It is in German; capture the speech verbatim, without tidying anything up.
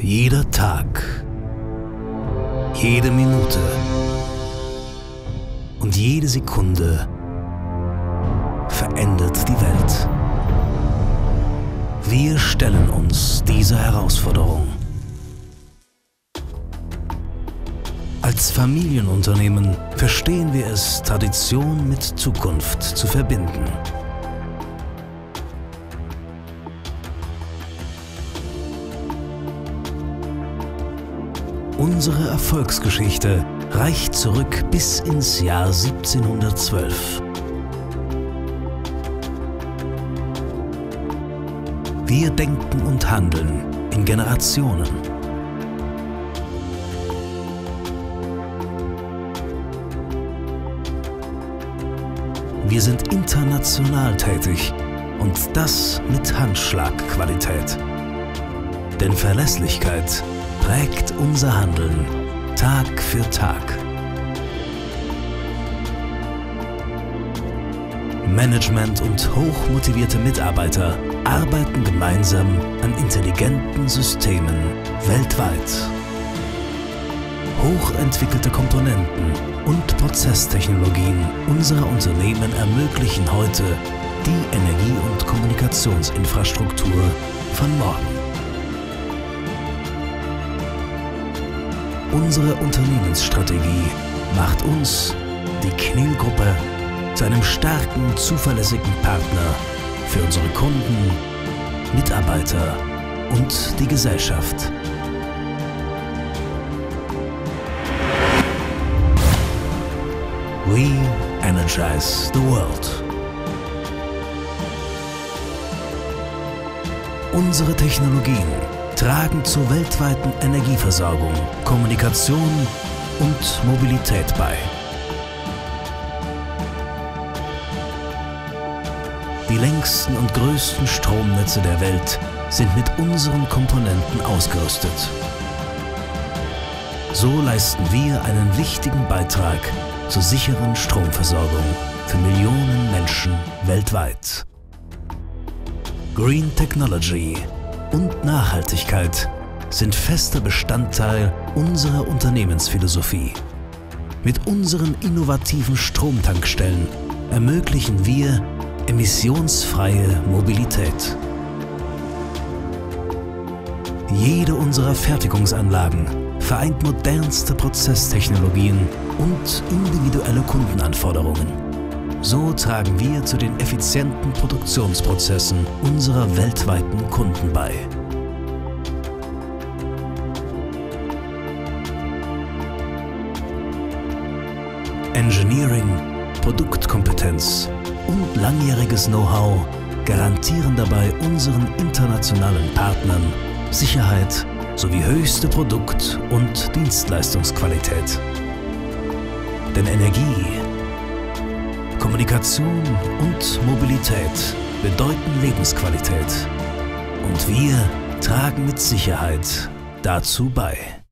Jeder Tag, jede Minute und jede Sekunde verändert die Welt. Wir stellen uns dieser Herausforderung. Als Familienunternehmen verstehen wir es, Tradition mit Zukunft zu verbinden. Unsere Erfolgsgeschichte reicht zurück bis ins Jahr siebzehnhundertzwölf. Wir denken und handeln in Generationen. Wir sind international tätig und das mit Handschlagqualität. Denn Verlässlichkeit prägt unser Handeln Tag für Tag. Management und hochmotivierte Mitarbeiter arbeiten gemeinsam an intelligenten Systemen weltweit. Hochentwickelte Komponenten und Prozesstechnologien unserer Unternehmen ermöglichen heute die Energie- und Kommunikationsinfrastruktur von morgen. Unsere Unternehmensstrategie macht uns, die Knill-Gruppe, zu einem starken, zuverlässigen Partner für unsere Kunden, Mitarbeiter und die Gesellschaft. We energize the world. Unsere Technologien tragen zur weltweiten Energieversorgung, Kommunikation und Mobilität bei. Die längsten und größten Stromnetze der Welt sind mit unseren Komponenten ausgerüstet. So leisten wir einen wichtigen Beitrag zur sicheren Stromversorgung für Millionen Menschen weltweit. Green Technology und Nachhaltigkeit sind fester Bestandteil unserer Unternehmensphilosophie. Mit unseren innovativen Stromtankstellen ermöglichen wir emissionsfreie Mobilität. Jede unserer Fertigungsanlagen vereint modernste Prozesstechnologien und individuelle Kundenanforderungen. So tragen wir zu den effizienten Produktionsprozessen unserer weltweiten Kunden bei. Engineering, Produktkompetenz und langjähriges Know-how garantieren dabei unseren internationalen Partnern Sicherheit sowie höchste Produkt- und Dienstleistungsqualität. Denn Energie, Kommunikation und Mobilität bedeuten Lebensqualität. Und wir tragen mit Sicherheit dazu bei.